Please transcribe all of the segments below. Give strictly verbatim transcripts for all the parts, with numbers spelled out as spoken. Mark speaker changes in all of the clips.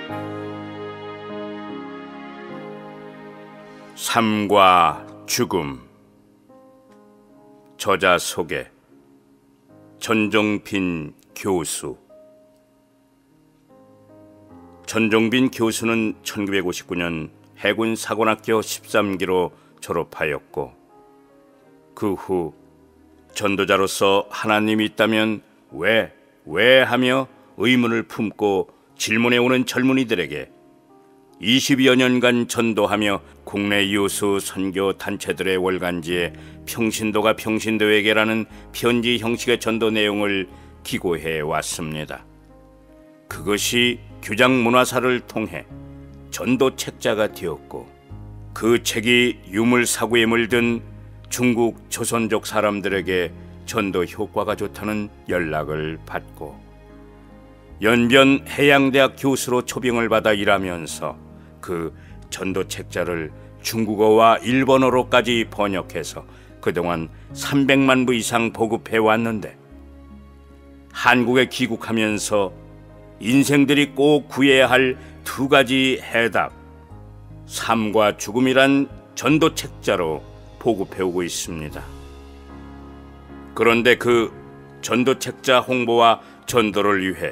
Speaker 1: 삶과 죽음. 저자 소개. 전종빈 교수. 전종빈 교수는 천구백오십구 년 해군 사관학교 십삼 기로 졸업하였고, 그 후 전도자로서 하나님이 있다면 왜, 왜 하며 의문을 품고 질문해 오는 젊은이들에게 이십여 년간 전도하며 국내 유수 선교 단체들의 월간지에 평신도가 평신도에게라는 편지 형식의 전도 내용을 기고해 왔습니다. 그것이 규장 문화사를 통해 전도 책자가 되었고, 그 책이 유물사구에 물든 중국 조선족 사람들에게 전도 효과가 좋다는 연락을 받고, 연변 해양대학 교수로 초빙을 받아 일하면서 그 전도 책자를 중국어와 일본어로까지 번역해서 그동안 삼백만 부 이상 보급해 왔는데, 한국에 귀국하면서 인생들이 꼭 구해야 할 두 가지 해답, 삶과 죽음이란 전도 책자로 보급해 오고 있습니다. 그런데 그 전도 책자 홍보와 전도를 위해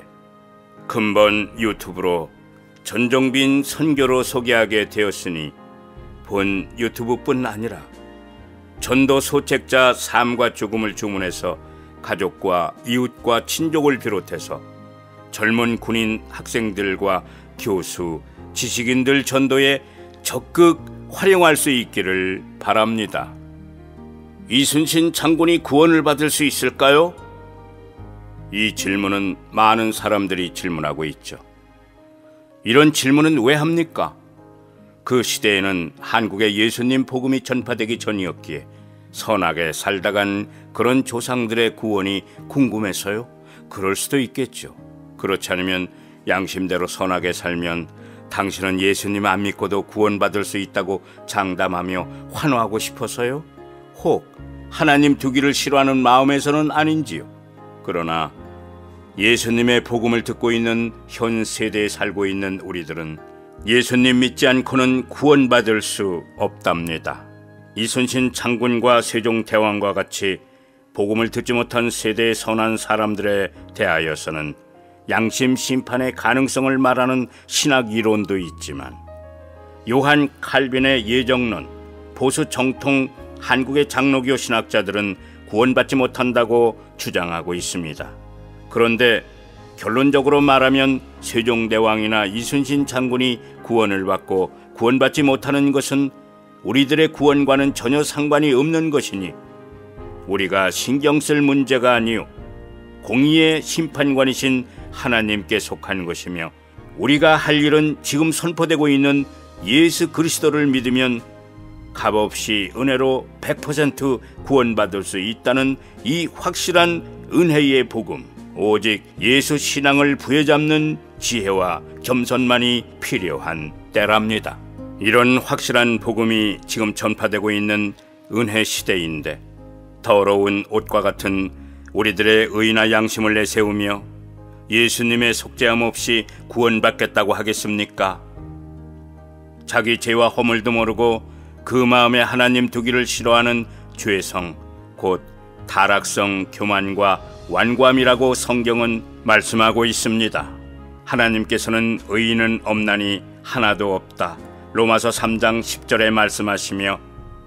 Speaker 1: 근본 유튜브로 전종빈 선교로 소개하게 되었으니, 본 유튜브뿐 아니라 전도 소책자 삶과 죽음을 주문해서 가족과 이웃과 친족을 비롯해서 젊은 군인 학생들과 교수, 지식인들 전도에 적극 활용할 수 있기를 바랍니다. 이순신 장군이 구원을 받을 수 있을까요? 이 질문은 많은 사람들이 질문하고 있죠. 이런 질문은 왜 합니까? 그 시대에는 한국에 예수님 복음이 전파되기 전이었기에 선하게 살다 간 그런 조상들의 구원이 궁금해서요? 그럴 수도 있겠죠. 그렇지 않으면 양심대로 선하게 살면 당신은 예수님 안 믿고도 구원받을 수 있다고 장담하며 환호하고 싶어서요? 혹 하나님 두기를 싫어하는 마음에서는 아닌지요? 그러나 예수님의 복음을 듣고 있는 현 세대에 살고 있는 우리들은 예수님 믿지 않고는 구원받을 수 없답니다. 이순신 장군과 세종대왕과 같이 복음을 듣지 못한 세대의 선한 사람들에 대하여서는 양심 심판의 가능성을 말하는 신학 이론도 있지만, 요한 칼빈의 예정론, 보수 정통 한국의 장로교 신학자들은 구원받지 못한다고 주장하고 있습니다. 그런데 결론적으로 말하면 세종대왕이나 이순신 장군이 구원을 받고 구원받지 못하는 것은 우리들의 구원과는 전혀 상관이 없는 것이니 우리가 신경 쓸 문제가 아니요 공의의 심판관이신 하나님께 속한 것이며, 우리가 할 일은 지금 선포되고 있는 예수 그리스도를 믿으면 값없이 은혜로 백 퍼센트 구원받을 수 있다는 이 확실한 은혜의 복음, 오직 예수 신앙을 부여잡는 지혜와 겸손만이 필요한 때랍니다. 이런 확실한 복음이 지금 전파되고 있는 은혜 시대인데, 더러운 옷과 같은 우리들의 의나 양심을 내세우며 예수님의 속죄함 없이 구원받겠다고 하겠습니까? 자기 죄와 허물도 모르고 그 마음에 하나님 두기를 싫어하는 죄성, 곧 타락성 교만과 완고함이라고 성경은 말씀하고 있습니다. 하나님께서는 의인은 없나니 하나도 없다, 로마서 삼 장 십 절에 말씀하시며,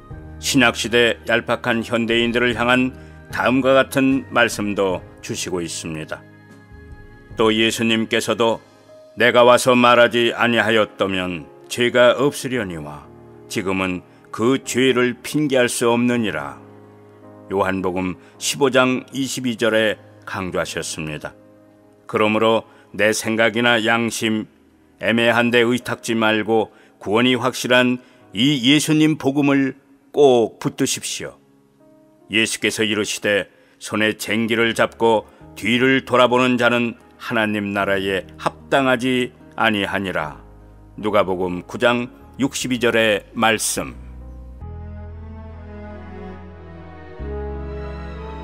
Speaker 1: 신약시대 얄팍한 현대인들을 향한 다음과 같은 말씀도 주시고 있습니다. 또 예수님께서도 내가 와서 말하지 아니하였다면 죄가 없으려니와 지금은 그 죄를 핑계할 수 없느니라, 요한복음 십오 장 이십이 절에 강조하셨습니다. 그러므로 내 생각이나 양심 애매한 데 의탁지 말고 구원이 확실한 이 예수님 복음을 꼭 붙드십시오. 예수께서 이르시되 손에 쟁기를 잡고 뒤를 돌아보는 자는 하나님 나라에 합당하지 아니하니라, 누가복음 구 장 육십이 절의 말씀.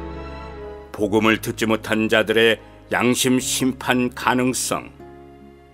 Speaker 1: 복음을 듣지 못한 자들의 양심 심판 가능성.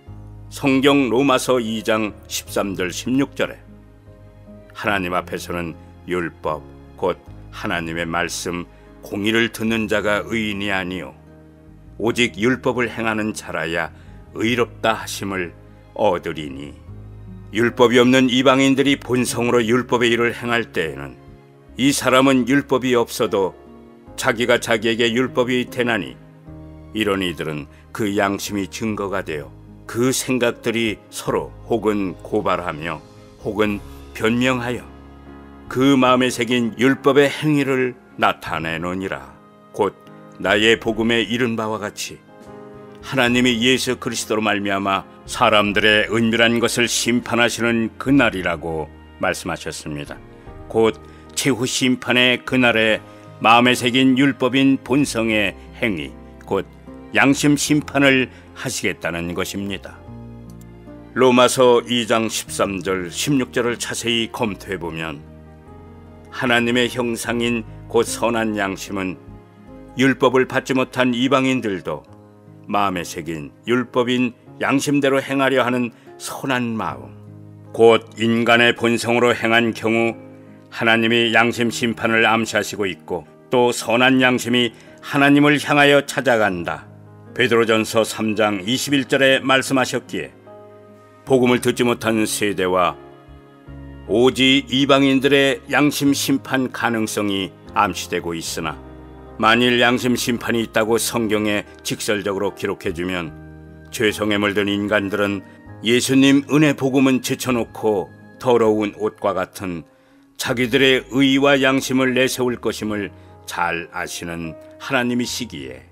Speaker 1: 성경 로마서 이 장 십삼 절 십육 절에 하나님 앞에서는 율법 곧 하나님의 말씀 공의를 듣는 자가 의인이 아니요 오직 율법을 행하는 자라야 의롭다 하심을 얻으리니, 율법이 없는 이방인들이 본성으로 율법의 일을 행할 때에는 이 사람은 율법이 없어도 자기가 자기에게 율법이 되나니, 이런 이들은 그 양심이 증거가 되어 그 생각들이 서로 혹은 고발하며 혹은 변명하여 그 마음에 새긴 율법의 행위를 나타내느니라. 곧 나의 복음에 이른 바와 같이 하나님이 예수 그리스도로 말미암아 사람들의 은밀한 것을 심판하시는 그날이라고 말씀하셨습니다. 곧 최후 심판의 그날에 마음에 새긴 율법인 본성의 행위, 곧 양심 심판을 하시겠다는 것입니다. 로마서 이 장 십삼 절 십육 절을 자세히 검토해보면 하나님의 형상인 곧 선한 양심은 율법을 받지 못한 이방인들도 마음에 새긴 율법인 양심대로 행하려 하는 선한 마음, 곧 인간의 본성으로 행한 경우 하나님이 양심 심판을 암시하시고 있고, 또 선한 양심이 하나님을 향하여 찾아간다. 베드로전서 삼 장 이십일 절에 말씀하셨기에 복음을 듣지 못한 세대와 오직 이방인들의 양심 심판 가능성이 암시되고 있으나, 만일 양심 심판이 있다고 성경에 직설적으로 기록해주면 죄성에 물든 인간들은 예수님 은혜 복음은 제쳐놓고 더러운 옷과 같은 자기들의 의와 양심을 내세울 것임을 잘 아시는 하나님이시기에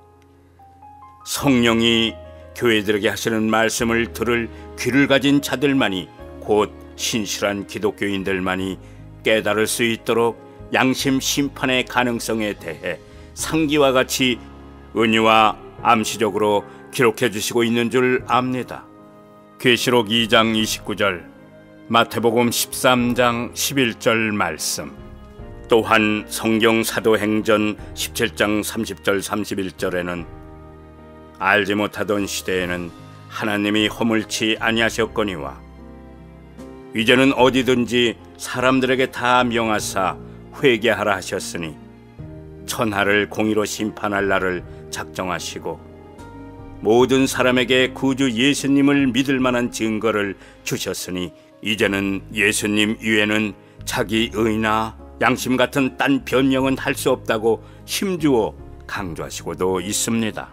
Speaker 1: 성령이 교회들에게 하시는 말씀을 들을 귀를 가진 자들만이, 곧 신실한 기독교인들만이 깨달을 수 있도록 양심 심판의 가능성에 대해 상기와 같이 은유와 암시적으로 기록해 주시고 있는 줄 압니다. 계시록 이 장 이십구 절, 마태복음 십삼 장 십일 절 말씀, 또한 성경 사도행전 십칠 장 삼십 절 삼십일 절에는 알지 못하던 시대에는 하나님이 허물치 아니하셨거니와 이제는 어디든지 사람들에게 다 명하사 회개하라 하셨으니 천하를 공의로 심판할 날을 작정하시고 모든 사람에게 구주 예수님을 믿을 만한 증거를 주셨으니 이제는 예수님 위에는 자기 의나 양심 같은 딴 변명은 할 수 없다고 힘주어 강조하시고도 있습니다.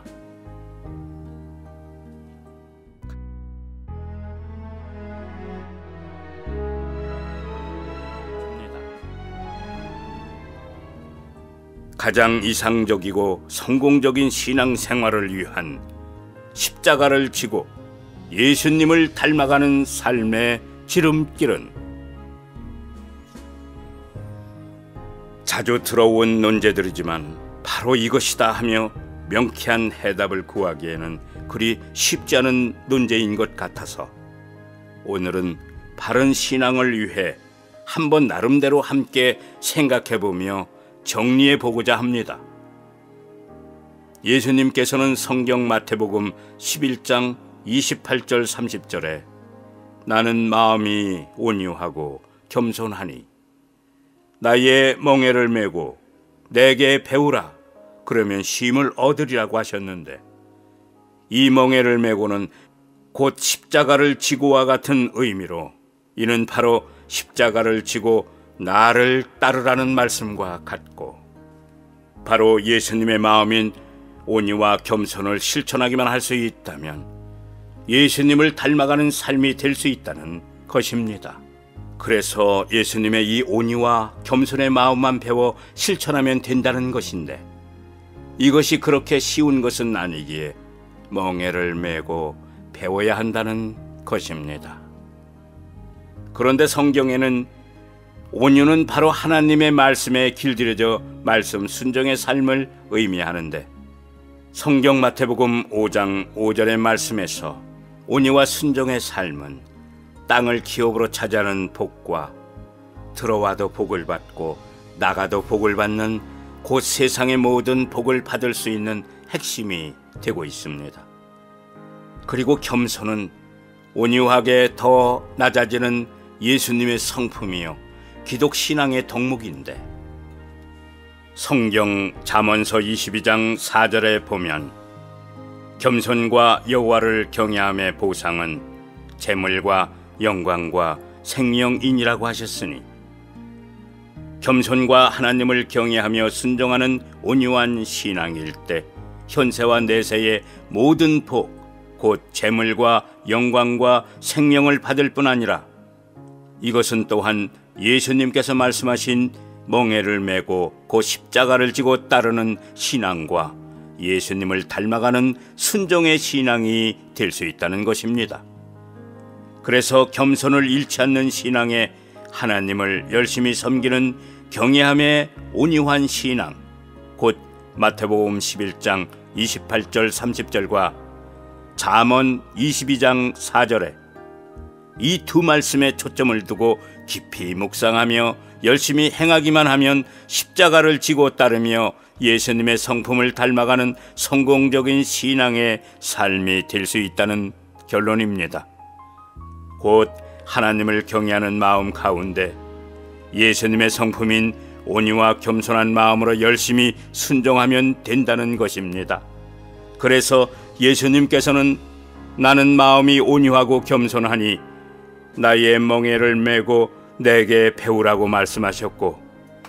Speaker 1: 가장 이상적이고 성공적인 신앙생활을 위한 십자가를 지고 예수님을 닮아가는 삶의 지름길은 자주 들어온 논제들이지만 바로 이것이다 하며 명쾌한 해답을 구하기에는 그리 쉽지 않은 논제인 것 같아서 오늘은 바른 신앙을 위해 한번 나름대로 함께 생각해보며 정리해 보고자 합니다. 예수님께서는 성경 마태복음 십일 장 이십팔 절 삼십 절에 나는 마음이 온유하고 겸손하니 나의 멍에를 메고 내게 배우라 그러면 쉼을 얻으리라고 하셨는데, 이 멍에를 메고는 곧 십자가를 지고와 같은 의미로 이는 바로 십자가를 지고 나를 따르라는 말씀과 같고, 바로 예수님의 마음인 온유와 겸손을 실천하기만 할 수 있다면 예수님을 닮아가는 삶이 될 수 있다는 것입니다. 그래서 예수님의 이 온유와 겸손의 마음만 배워 실천하면 된다는 것인데, 이것이 그렇게 쉬운 것은 아니기에 멍에를 메고 배워야 한다는 것입니다. 그런데 성경에는 온유는 바로 하나님의 말씀에 길들여져 말씀 순종의 삶을 의미하는데, 성경 마태복음 오 장 오 절의 말씀에서 온유와 순종의 삶은 땅을 기업으로 차지하는 복과 들어와도 복을 받고 나가도 복을 받는 곧 세상의 모든 복을 받을 수 있는 핵심이 되고 있습니다. 그리고 겸손은 온유하게 더 낮아지는 예수님의 성품이요 기독 신앙의 덕목인데, 성경 잠언서 이십이 장 사 절에 보면 겸손과 여호와를 경외함의 보상은 재물과 영광과 생명이니라고 하셨으니, 겸손과 하나님을 경외하며 순종하는 온유한 신앙일 때 현세와 내세의 모든 복, 곧 재물과 영광과 생명을 받을 뿐 아니라 이것은 또한 예수님께서 말씀하신 멍에를 메고 그 십자가를 지고 따르는 신앙과 예수님을 닮아가는 순종의 신앙이 될 수 있다는 것입니다. 그래서 겸손을 잃지 않는 신앙에 하나님을 열심히 섬기는 경외함의 온유한 신앙, 곧 마태복음 십일 장 이십팔 절 삼십 절과 잠언 이십이 장 사 절에 이 두 말씀에 초점을 두고 깊이 묵상하며 열심히 행하기만 하면 십자가를 지고 따르며 예수님의 성품을 닮아가는 성공적인 신앙의 삶이 될 수 있다는 결론입니다. 곧 하나님을 경외하는 마음 가운데 예수님의 성품인 온유와 겸손한 마음으로 열심히 순종하면 된다는 것입니다. 그래서 예수님께서는 나는 마음이 온유하고 겸손하니 나의 멍에를 메고 내게 배우라고 말씀하셨고,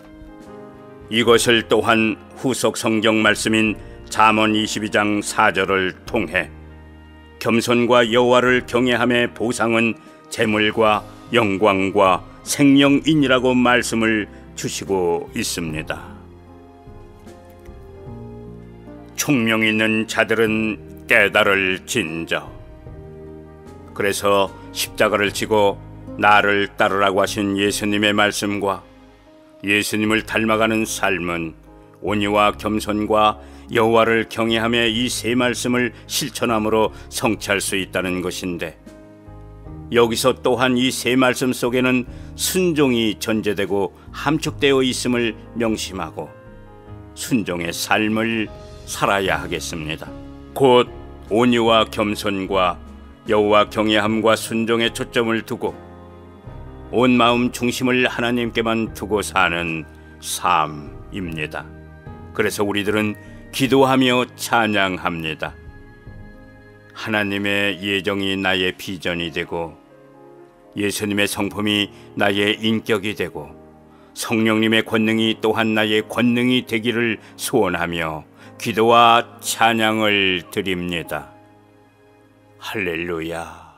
Speaker 1: 이것을 또한 후속 성경 말씀인 잠언 이십이 장 사 절을 통해 겸손과 여호와를 경외함의 보상은 재물과 영광과 생명이니라고 말씀을 주시고 있습니다. 총명 있는 자들은 깨달을 진저. 그래서 십자가를 지고 나를 따르라고 하신 예수님의 말씀과 예수님을 닮아가는 삶은 온유와 겸손과 여호와를 경외하며 이 세 말씀을 실천함으로 성취할 수 있다는 것인데, 여기서 또한 이 세 말씀 속에는 순종이 전제되고 함축되어 있음을 명심하고 순종의 삶을 살아야 하겠습니다. 곧 온유와 겸손과 여호와 경외함과 순종에 초점을 두고 온 마음 중심을 하나님께만 두고 사는 삶입니다. 그래서 우리들은 기도하며 찬양합니다. 하나님의 예정이 나의 비전이 되고 예수님의 성품이 나의 인격이 되고 성령님의 권능이 또한 나의 권능이 되기를 소원하며 기도와 찬양을 드립니다. 할렐루야.